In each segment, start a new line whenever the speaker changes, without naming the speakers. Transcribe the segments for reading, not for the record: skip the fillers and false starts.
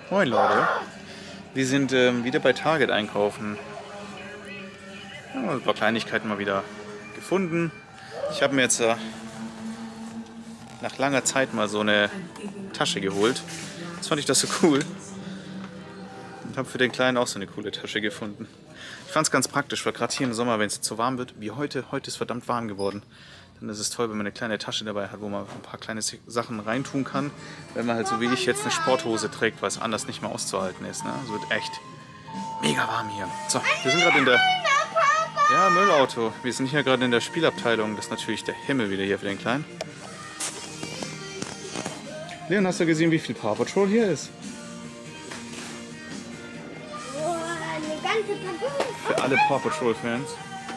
Moin Leute, wir sind wieder bei Target einkaufen. Ja, ein paar Kleinigkeiten mal wieder gefunden. Ich habe mir jetzt nach langer Zeit mal so eine Tasche geholt. Jetzt fand ich das so cool. Und habe für den Kleinen auch so eine coole Tasche gefunden. Ich fand es ganz praktisch, weil gerade hier im Sommer, wenn es zu warm wird, wie heute ist verdammt warm geworden. Dann ist es toll, wenn man eine kleine Tasche dabei hat, wo man ein paar kleine Sachen reintun kann. Wenn man halt so wie ich jetzt eine Sporthose trägt, weil es anders nicht mehr auszuhalten ist. Ne? Es wird echt mega warm hier. So, wir sind gerade in der... Ja, Müllauto. Wir sind hier gerade in der Spielabteilung. Das ist natürlich der Himmel wieder hier für den Kleinen. Leon, hast du gesehen, wie viel Paw Patrol hier ist?
Eine ganze Packung.
Für alle Paw Patrol Fans.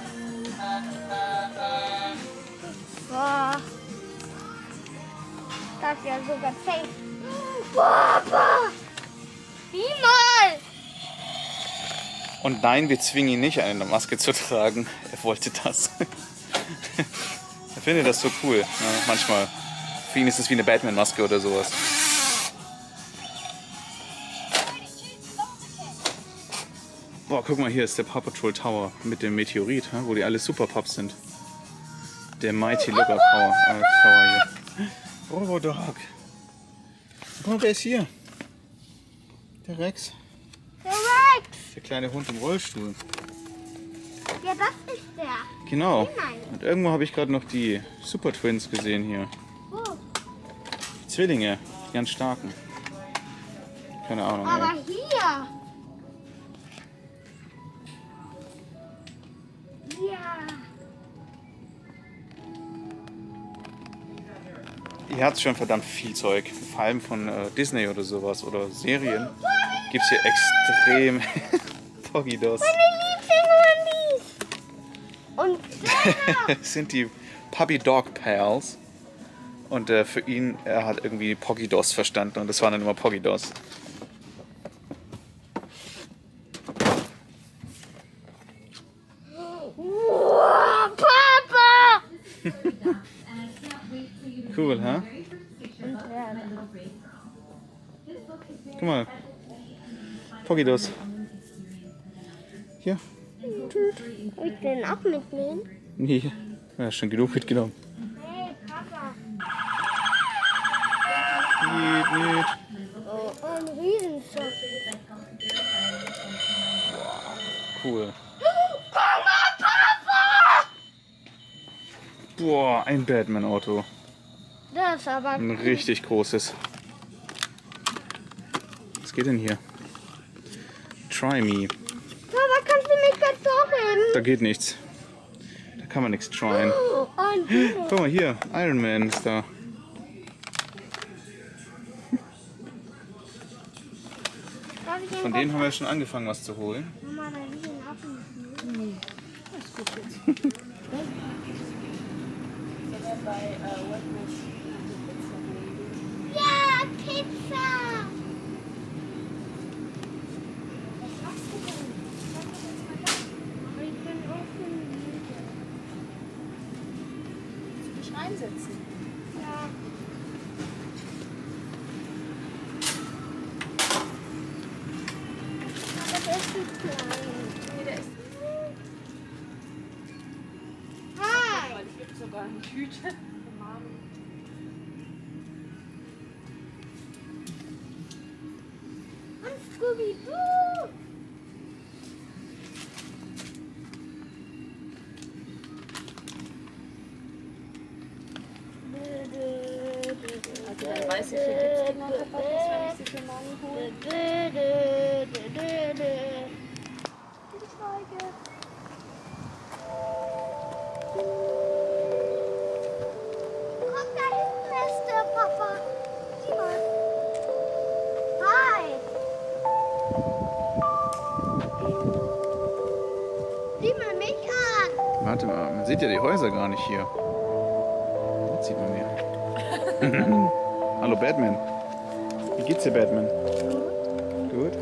Boah. Das ist ja sogar safe. Papa! Niemals!
Und nein, wir zwingen ihn nicht, eine Maske zu tragen. Er wollte das. Er findet das so cool. Ja, manchmal. Für ihn ist es wie eine Batman-Maske oder sowas. Boah, guck mal, hier ist der Paw Patrol Tower mit dem Meteorit, wo die alle Superpups sind. Der Mighty Looker Tower hier. Robodog. Guck mal, wer ist hier? Der Rex.
Der Rex!
Der kleine Hund im Rollstuhl.
Ja, das ist der.
Genau.
Nein.
Und irgendwo habe ich gerade noch die Super Twins gesehen hier.
Wo?
Die Zwillinge, die ganz starken. Keine Ahnung.
Aber
Ja.
hier. Ja.
Ihr habt schon verdammt viel Zeug. Vor allem von Disney oder sowas oder Serien. Gibt es hier extrem Poggy-Dos.
Und der.
Das sind die Puppy Dog Pals. Und für ihn, er hat irgendwie Poggy-Dos verstanden und das waren dann immer Poggy-Dos.
Wow, Papa!
Cool, hä? Guck mal. Poggy-Dos. Hier.
Soll ich den auch mitnehmen?
Nee. Ja, schon genug mitgenommen.
Hey, Papa.
Nicht.
Oh, ein Riesenschopf.
Cool.
Guck mal, Papa!
Boah, ein Batman-Auto.
Das ist aber
Ein richtig großes. Was geht denn hier? Try me.
Papa, kannst du mich Kartoffeln?
Da geht nichts. Da kann man nichts tryen.
Oh, ein Dino.
Guck mal hier, Iron Man ist da.
Darf ich
Von denen haben wir schon angefangen, was zu holen.
Mama, da liegen Affen. Nee. Das ist gut jetzt. Ja, Pizza! Was machst du denn? Ich bin offen.
Willst du dich reinsetzen?
Ja. Aber der ist zu klein.
Nee, der ist.
Hi!
Weil es gibt sogar eine Tüte für Mami.
Und Scooby-Doo!
Also dann weiß ich, hier gibt es genau Kartoffeln, wenn ich sie für Mami hole.
Guck, da hinten ist der Papa. Sieh mal. Hi. Sieh mal mich an.
Warte mal, man sieht ja die Häuser gar nicht hier. Jetzt sieht man mehr. Hallo Batman. Wie geht's dir, Batman? Gut?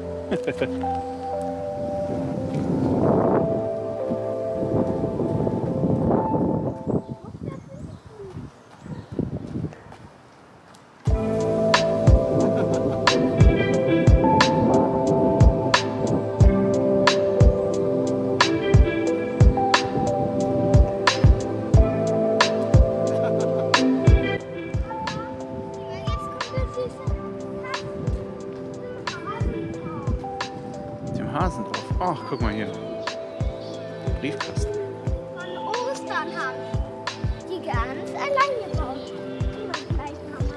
Hasen drauf. Ach, guck mal hier. Der Briefkasten.
Von Ostern habe ich die ganz allein gebaut. Gleich, Mama.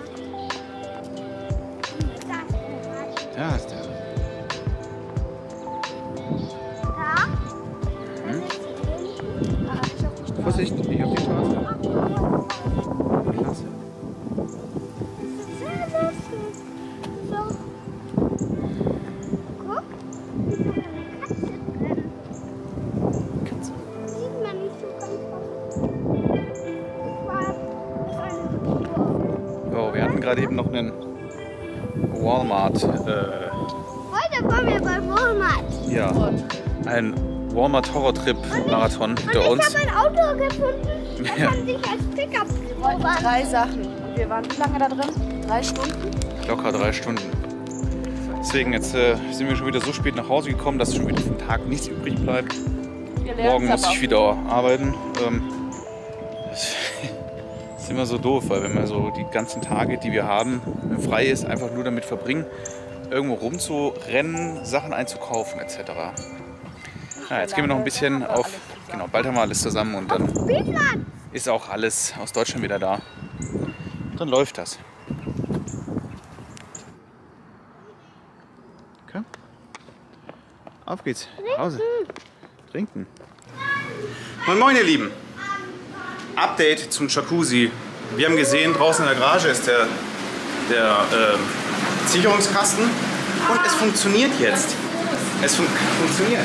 Da ist der.
Da?
Vorsicht, nicht auf die Straße. Klasse.
So. Guck.
Katze.
Sieht man nicht so ganz gut.
Oh, wir hatten gerade eben noch einen Walmart.
Heute waren wir bei Walmart.
Ja, ein Walmart Horrortrip-Marathon hinter uns.
Ich habe ein Auto gefunden, das
Ja.
man sich als Pickup
wollten 3 Sachen. Und wir waren wie lange da drin? 3 Stunden?
Locker 3 Stunden. Deswegen jetzt sind wir schon wieder so spät nach Hause gekommen, dass schon wieder vom Tag nichts übrig bleibt. Morgen muss ich wieder arbeiten. Das ist immer so doof, weil wenn man so die ganzen Tage, die wir haben, frei ist, einfach nur damit verbringen, irgendwo rumzurennen, Sachen einzukaufen etc. Ja, jetzt gehen wir noch ein bisschen auf. Genau, bald haben wir alles zusammen und dann ist auch alles aus Deutschland wieder da. Dann läuft das. Okay. Auf geht's. Nach Hause. Trinken. Moin moin ihr Lieben. Update zum Jacuzzi. Wir haben gesehen, draußen in der Garage ist der Sicherungskasten und es funktioniert jetzt. Es funktioniert.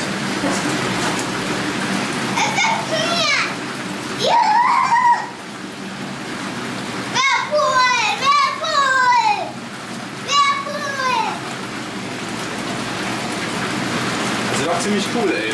Das ist doch ziemlich cool, ey.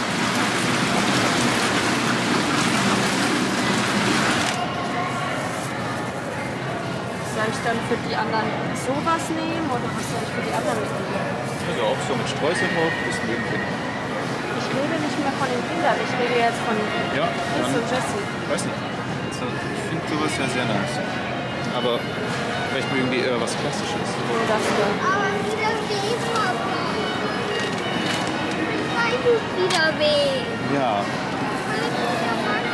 Soll ich dann für die anderen sowas nehmen oder was soll ich für die anderen mitnehmen?
Also auch so mit Streuseln drauf, ist neben drin.
Ich rede nicht mehr von den Kindern, ich rede jetzt von
Ja,
Chris und Jessie.
weiß nicht. Also, ich finde sowas ja sehr nice. Aber vielleicht mal irgendwie eher was Klassisches.
Nur dafür.
Aber wieder weh, Papa. Nein, tut wieder weh.
Ja.
Kann ich wieder machen?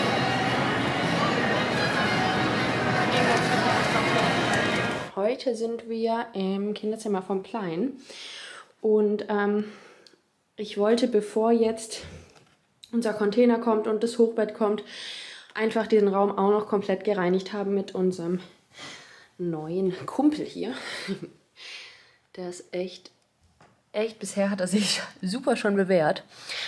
Heute sind wir im Kinderzimmer vom Kleinen und ich wollte, bevor jetzt unser Container kommt und das Hochbett kommt, einfach den Raum auch noch komplett gereinigt haben mit unserem neuen Kumpel hier. Der ist echt, bisher hat er sich super schon bewährt.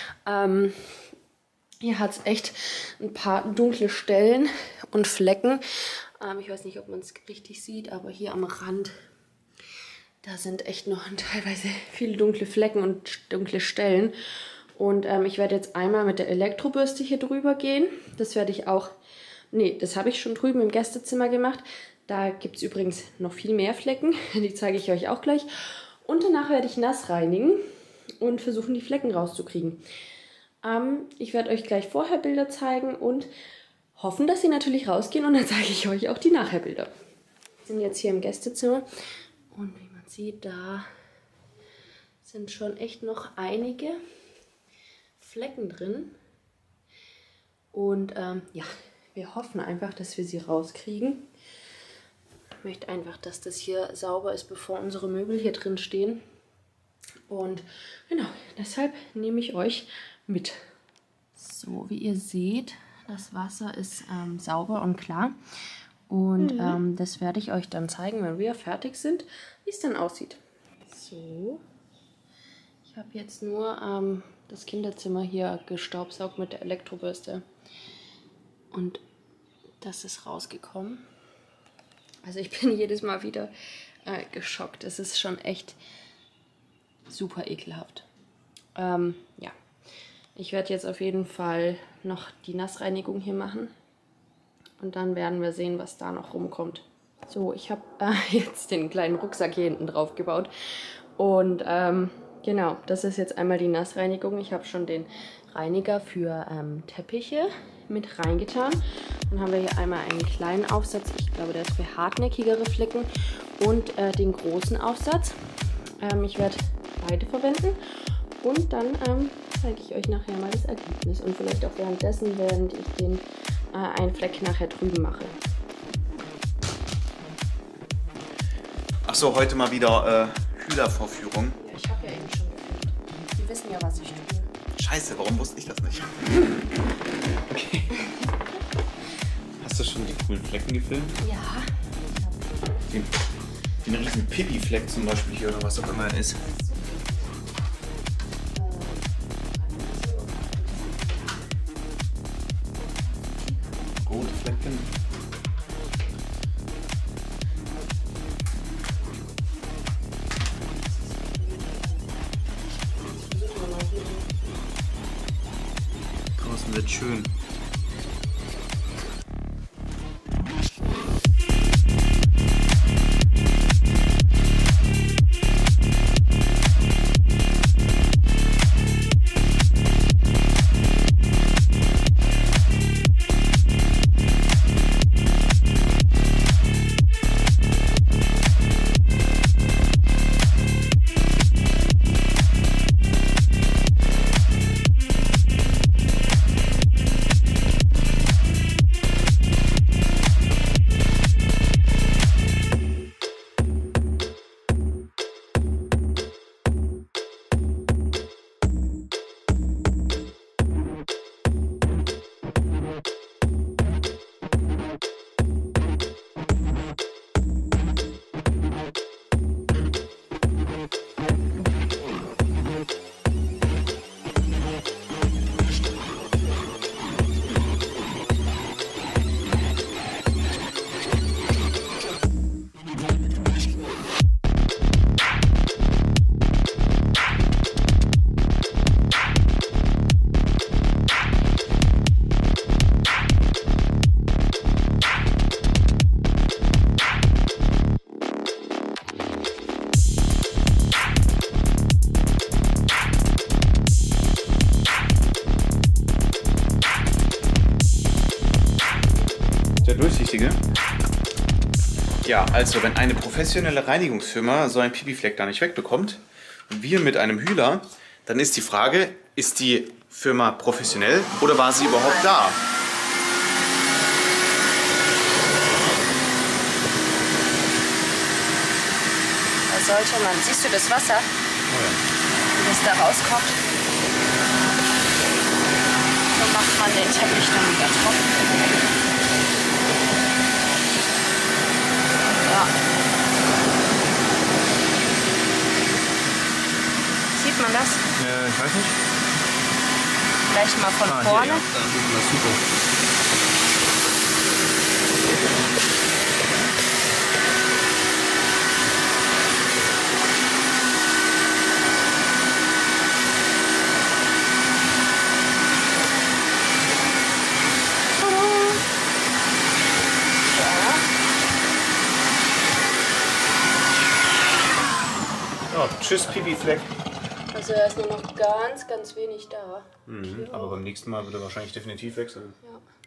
Hier hat es echt ein paar dunkle Stellen und Flecken. Ich weiß nicht, ob man es richtig sieht, aber hier am Rand, da sind echt noch teilweise viele dunkle Flecken und dunkle Stellen. Und ich werde jetzt einmal mit der Elektrobürste hier drüber gehen. Das werde ich auch, nee, das habe ich schon drüben im Gästezimmer gemacht. Da gibt es übrigens noch viel mehr Flecken, die zeige ich euch auch gleich. Und danach werde ich nass reinigen und versuchen, die Flecken rauszukriegen. Ich werde euch gleich vorher Bilder zeigen und hoffen, dass sie natürlich rausgehen und dann zeige ich euch auch die Nachherbilder. Wir sind jetzt hier im Gästezimmer und wie man sieht, da sind schon echt noch einige Flecken drin. Und ja, wir hoffen einfach, dass wir sie rauskriegen. Ich möchte einfach, dass das hier sauber ist, bevor unsere Möbel hier drin stehen. Und genau, deshalb nehme ich euch mit. So, wie ihr seht, das Wasser ist sauber und klar. Und das werde ich euch dann zeigen, wenn wir fertig sind, wie es dann aussieht. So, ich habe jetzt nur das Kinderzimmer hier gestaubsaugt mit der Elektrobürste. Und das ist rausgekommen. Also ich bin jedes Mal wieder geschockt. Es ist schon echt super ekelhaft. Ja, ich werde jetzt auf jeden Fall noch die Nassreinigung hier machen. Und dann werden wir sehen, was da noch rumkommt. So, ich habe jetzt den kleinen Rucksack hier hinten drauf gebaut. Und genau, das ist jetzt einmal die Nassreinigung. Ich habe schon den Reiniger für Teppiche mit reingetan. Dann haben wir hier einmal einen kleinen Aufsatz. Ich glaube, der ist für hartnäckigere Flecken. Und den großen Aufsatz. Ich werde beide verwenden. Und dann zeige ich euch nachher mal das Ergebnis. Und vielleicht auch währenddessen, während ich den einen Fleck nachher drüben mache.
Achso, heute mal wieder Hühlervorführung.
Ja, ich habe ja eben schon gefilmt. Die wissen ja, was ich tue.
Scheiße, warum wusste ich das nicht? Okay. Hast du schon die coolen Flecken gefilmt?
Ja.
Den riesen Pipi-Fleck zum Beispiel hier oder was auch immer er ist. Rote Flecken. Draußen wird schön. Durchsichtige. Ja, also wenn eine professionelle Reinigungsfirma so einen Pipi-Fleck da nicht wegbekommt und wir mit einem Hühler, dann ist die Frage, ist die Firma professionell oder war sie überhaupt da?
Da sollte man, siehst du das Wasser, wie das da rauskommt? So macht man den Teppich dann wieder trocken. Ja. Sieht man das?
Ich weiß nicht.
Vielleicht mal von vorne.
Hier, ja. Da sieht man das super. Ja, tschüss, Pipi-Fleck.
Also er ist nur noch ganz, ganz wenig da.
Aber beim nächsten Mal wird er wahrscheinlich definitiv wechseln.
Ja.